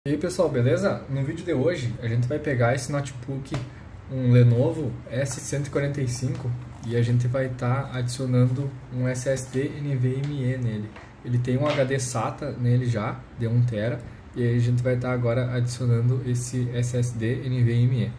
E aí pessoal, beleza? No vídeo de hoje a gente vai pegar esse notebook, um Lenovo S145, e a gente vai estar adicionando um SSD NVMe nele. Ele tem um HD SATA nele já, de 1 TB, e aí a gente vai estar agora adicionando esse SSD NVMe.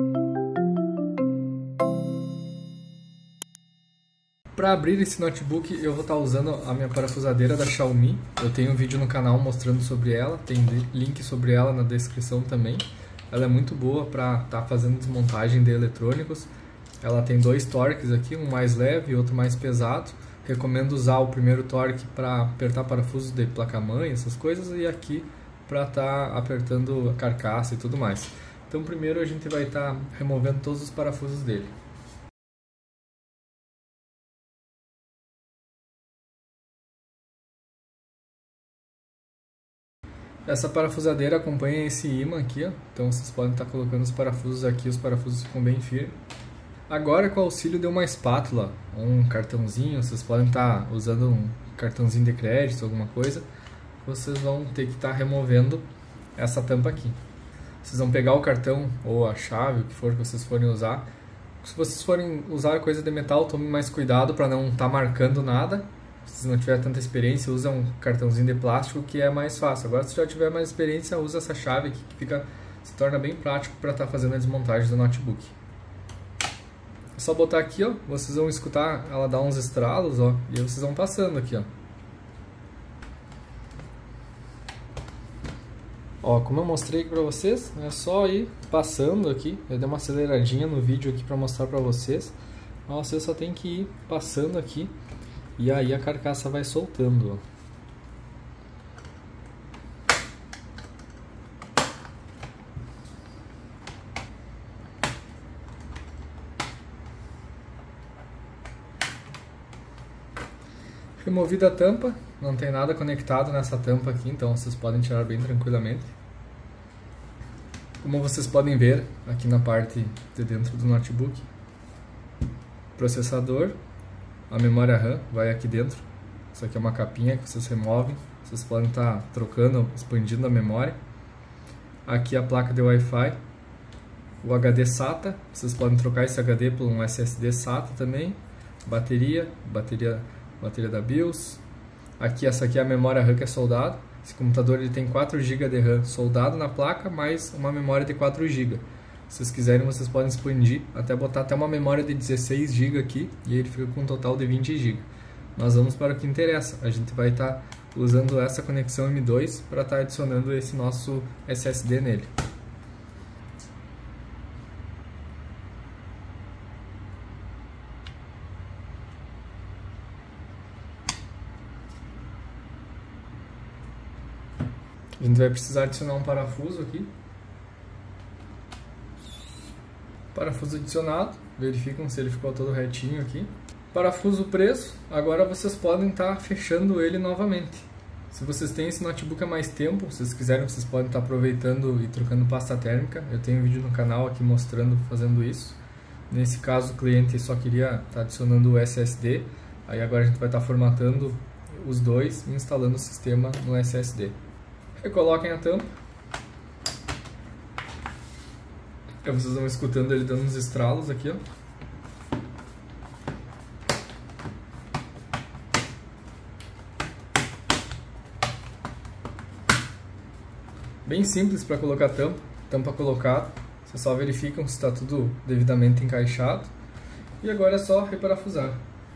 Para abrir esse notebook eu vou estar usando a minha parafusadeira da Xiaomi. Eu tenho um vídeo no canal mostrando sobre ela, tem link sobre ela na descrição também. Ela é muito boa para estar fazendo desmontagem de eletrônicos. Ela tem dois torques aqui, um mais leve e outro mais pesado. Recomendo usar o primeiro torque para apertar parafusos de placa-mãe, essas coisas, e aqui para estar apertando a carcaça e tudo mais. Então primeiro a gente vai estar removendo todos os parafusos dele. Essa parafusadeira acompanha esse ímã aqui, ó. Então vocês podem estar colocando os parafusos aqui, os parafusos ficam bem firmes. Agora, com o auxílio de uma espátula ou um cartãozinho, vocês podem estar usando um cartãozinho de crédito, alguma coisa, vocês vão ter que estar removendo essa tampa aqui. Vocês vão pegar o cartão ou a chave, o que for que vocês forem usar. Se vocês forem usar coisa de metal, tome mais cuidado para não estar marcando nada. Se não tiver tanta experiência, usa um cartãozinho de plástico, que é mais fácil. Agora, se já tiver mais experiência, usa essa chave aqui, que se torna bem prático para estar fazendo a desmontagem do notebook. É só botar aqui, ó, vocês vão escutar ela dar uns estralos, ó, e aí vocês vão passando aqui, ó. Ó, como eu mostrei aqui para vocês, é só ir passando aqui. Eu dei uma aceleradinha no vídeo aqui para mostrar para vocês. Mas vocês só tem que ir passando aqui. E aí a carcaça vai soltando, ó. Removida a tampa, não tem nada conectado nessa tampa aqui, então vocês podem tirar bem tranquilamente. Como vocês podem ver aqui na parte de dentro do notebook, processador, a memória RAM vai aqui dentro. Isso aqui é uma capinha que vocês removem. Vocês podem estar trocando, expandindo a memória. Aqui a placa de Wi-Fi. O HD SATA. Vocês podem trocar esse HD por um SSD SATA também. Bateria da BIOS. Aqui, essa aqui é a memória RAM que é soldada. Esse computador ele tem 4 GB de RAM soldado na placa, mais uma memória de 4 GB. Se vocês quiserem, vocês podem expandir, até botar até uma memória de 16 GB aqui, e ele fica com um total de 20 GB. Nós vamos para o que interessa. A gente vai estar usando essa conexão M2 para estar adicionando esse nosso SSD nele. A gente vai precisar adicionar um parafuso aqui. Parafuso adicionado, verificam se ele ficou todo retinho aqui. Parafuso preso, agora vocês podem estar fechando ele novamente. Se vocês têm esse notebook há mais tempo, se vocês quiserem, vocês podem estar aproveitando e trocando pasta térmica. Eu tenho um vídeo no canal aqui mostrando fazendo isso. Nesse caso o cliente só queria estar adicionando o SSD, aí agora a gente vai estar formatando os dois e instalando o sistema no SSD. Recoloquem a tampa. Aí vocês vão escutando ele dando uns estralos aqui, ó. Bem simples para colocar tampa colocada. Vocês só verificam se está tudo devidamente encaixado. E agora é só reparafusar.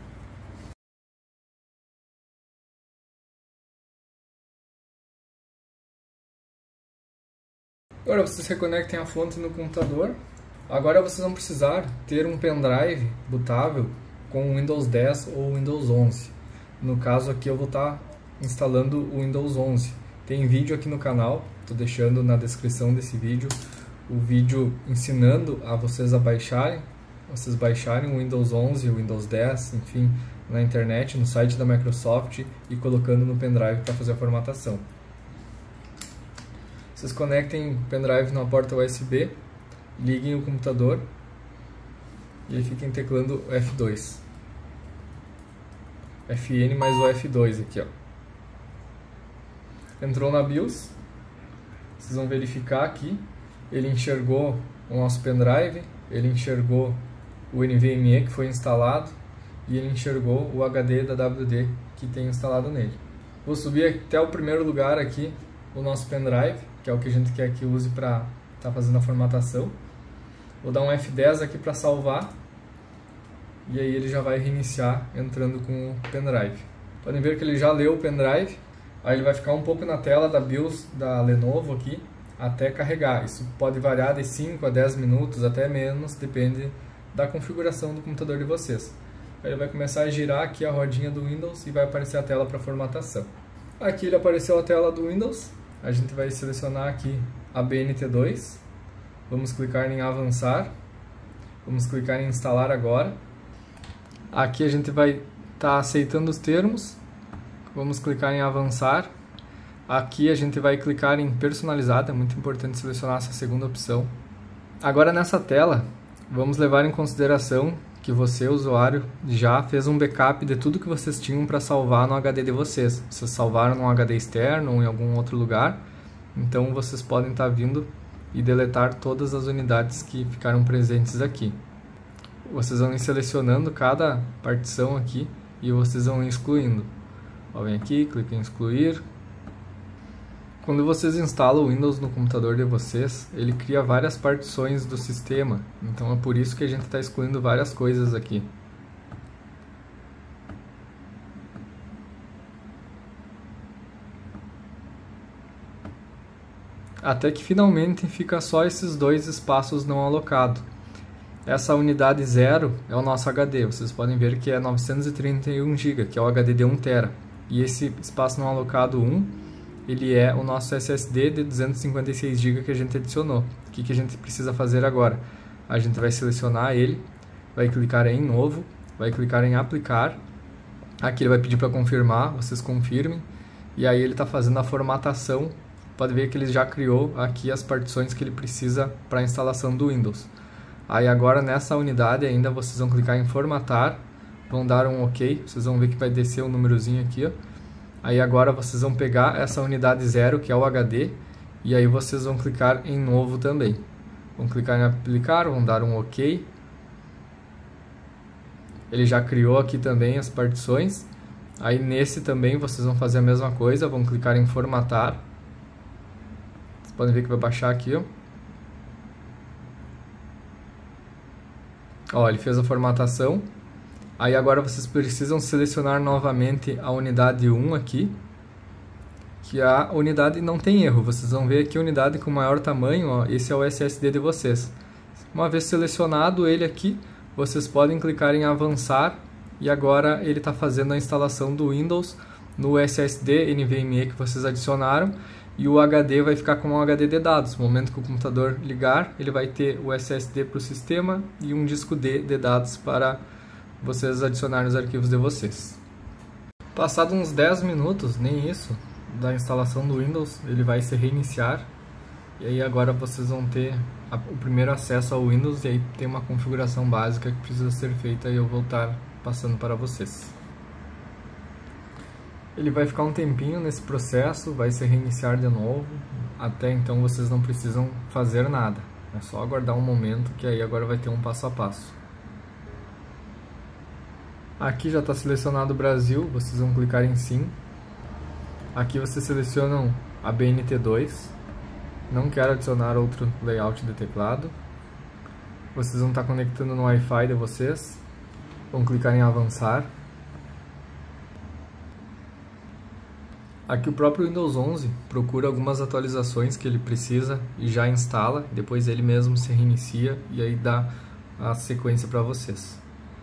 Agora vocês reconectem a fonte no computador. Agora vocês vão precisar ter um pendrive bootável com Windows 10 ou Windows 11. No caso aqui eu vou estar instalando o Windows 11. Tem vídeo aqui no canal, estou deixando na descrição desse vídeo o vídeo ensinando a vocês baixarem o Windows 11, o Windows 10, enfim, na internet, no site da Microsoft, e colocando no pendrive para fazer a formatação. Vocês conectem o pendrive na porta USB, liguem o computador e aí fiquem teclando F2. FN mais o F2 aqui, ó. Entrou na BIOS, Vocês vão verificar aqui, ele enxergou o nosso pendrive, ele enxergou o NVMe que foi instalado e ele enxergou o HD da WD que tem instalado nele. Vou subir até o primeiro lugar aqui, o nosso pendrive, que é o que a gente quer que use para estar fazendo a formatação. Vou dar um F10 aqui para salvar e aí ele já vai reiniciar entrando com o pendrive. Podem ver que ele já leu o pendrive, aí ele vai ficar um pouco na tela da BIOS da Lenovo aqui até carregar. Isso pode variar de 5 a 10 minutos, até menos, depende da configuração do computador de vocês. Aí ele vai começar a girar aqui a rodinha do Windows e vai aparecer a tela para formatação. Aqui ele apareceu a tela do Windows, a gente vai selecionar aqui a BNT2, vamos clicar em avançar, vamos clicar em instalar agora. Aqui a gente vai estar aceitando os termos, vamos clicar em avançar. Aqui a gente vai clicar em personalizado, é muito importante selecionar essa segunda opção. Agora nessa tela, vamos levar em consideração que você, usuário, já fez um backup de tudo que vocês tinham para salvar no HD de vocês. Vocês salvaram num HD externo ou em algum outro lugar, então vocês podem estar vindo e deletar todas as unidades que ficaram presentes aqui. Vocês vão ir selecionando cada partição aqui e vocês vão ir excluindo. Vem aqui, clica em excluir. Quando vocês instalam o Windows no computador de vocês, ele cria várias partições do sistema, então é por isso que a gente está excluindo várias coisas aqui. Até que finalmente fica só esses dois espaços não alocados. Essa unidade 0 é o nosso HD, vocês podem ver que é 931 GB, que é o HD de 1 TB. E esse espaço não alocado 1, ele é o nosso SSD de 256 GB que a gente adicionou. O que a gente precisa fazer agora? A gente vai selecionar ele, vai clicar em novo, vai clicar em aplicar. Aqui ele vai pedir para confirmar, vocês confirmem. E aí ele está fazendo a formatação. Pode ver que ele já criou aqui as partições que ele precisa para a instalação do Windows. Aí agora nessa unidade ainda vocês vão clicar em formatar, vão dar um OK, vocês vão ver que vai descer um númerozinho aqui, ó. Aí agora vocês vão pegar essa unidade 0, que é o HD, e aí vocês vão clicar em novo também. Vão clicar em aplicar, vão dar um OK. Ele já criou aqui também as partições. Aí nesse também vocês vão fazer a mesma coisa, vão clicar em formatar. Vocês podem ver que vai baixar aqui, ó. Ó, ele fez a formatação. Aí agora vocês precisam selecionar novamente a unidade 1 aqui, que a unidade não tem erro. Vocês vão ver aqui a unidade com maior tamanho, ó, esse é o SSD de vocês. Uma vez selecionado ele aqui, vocês podem clicar em avançar e agora ele está fazendo a instalação do Windows no SSD NVMe que vocês adicionaram e o HD vai ficar como um HD de dados. No momento que o computador ligar, ele vai ter o SSD para o sistema e um disco D de dados para vocês adicionarem os arquivos de vocês. Passado uns 10 minutos, nem isso, da instalação do Windows, ele vai se reiniciar e aí agora vocês vão ter o primeiro acesso ao Windows e aí tem uma configuração básica que precisa ser feita e eu vou estar passando para vocês. Ele vai ficar um tempinho nesse processo, vai se reiniciar de novo, até então vocês não precisam fazer nada, é só aguardar um momento que aí agora vai ter um passo a passo. Aqui já está selecionado o Brasil, vocês vão clicar em sim. Aqui vocês selecionam a BNT2, não quero adicionar outro layout de teclado. Vocês vão estar conectando no Wi-Fi de vocês, vão clicar em avançar. Aqui o próprio Windows 11 procura algumas atualizações que ele precisa e já instala, depois ele mesmo se reinicia e aí dá a sequência para vocês.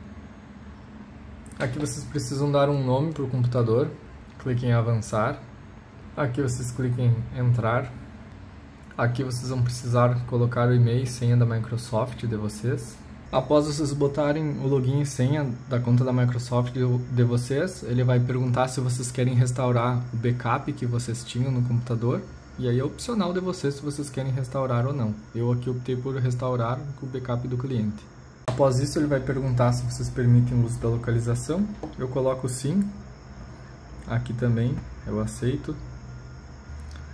Aqui vocês precisam dar um nome para o computador, cliquem em avançar. Aqui vocês cliquem em entrar. Aqui vocês vão precisar colocar o e-mail e senha da Microsoft de vocês. Após vocês botarem o login e senha da conta da Microsoft de vocês, ele vai perguntar se vocês querem restaurar o backup que vocês tinham no computador. E aí é opcional de vocês se vocês querem restaurar ou não. Eu aqui optei por restaurar o backup do cliente. Após isso ele vai perguntar se vocês permitem o uso da localização. Eu coloco sim. Aqui também eu aceito.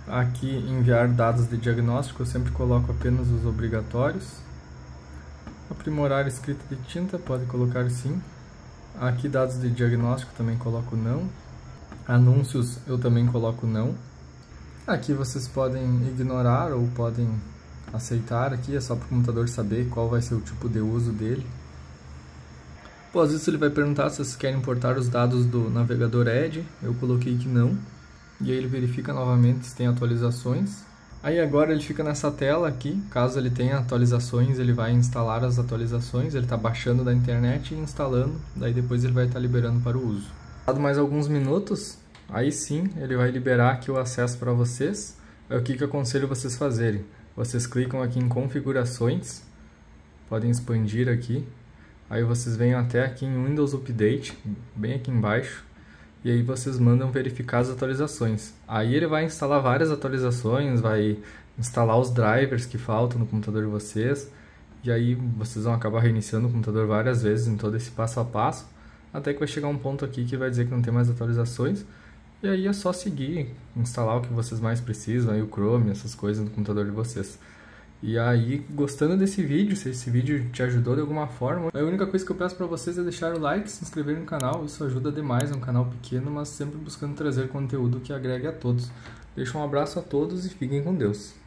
Aqui, enviar dados de diagnóstico, eu sempre coloco apenas os obrigatórios. Aprimorar escrita de tinta, pode colocar sim. Aqui, dados de diagnóstico, também coloco não. Anúncios, eu também coloco não. Aqui vocês podem ignorar ou podem aceitar. Aqui é só para o computador saber qual vai ser o tipo de uso dele. Após isso, ele vai perguntar se vocês querem importar os dados do navegador Edge. Eu coloquei que não. E aí ele verifica novamente se tem atualizações. Aí agora ele fica nessa tela aqui, caso ele tenha atualizações, ele vai instalar as atualizações, ele está baixando da internet e instalando, daí depois ele vai estar liberando para o uso. Dado mais alguns minutos, aí sim ele vai liberar aqui o acesso para vocês. É o que eu aconselho vocês fazerem. Vocês clicam aqui em configurações, podem expandir aqui, aí vocês vêm até aqui em Windows Update, bem aqui embaixo. E aí vocês mandam verificar as atualizações. Aí ele vai instalar várias atualizações, vai instalar os drivers que faltam no computador de vocês. E aí vocês vão acabar reiniciando o computador várias vezes em todo esse passo a passo. Até que vai chegar um ponto aqui que vai dizer que não tem mais atualizações. E aí é só seguir, instalar o que vocês mais precisam, aí o Chrome, essas coisas no computador de vocês. E aí, gostando desse vídeo, se esse vídeo te ajudou de alguma forma, a única coisa que eu peço para vocês é deixar o like, se inscrever no canal, isso ajuda demais, é um canal pequeno, mas sempre buscando trazer conteúdo que agregue a todos. Deixo um abraço a todos e fiquem com Deus.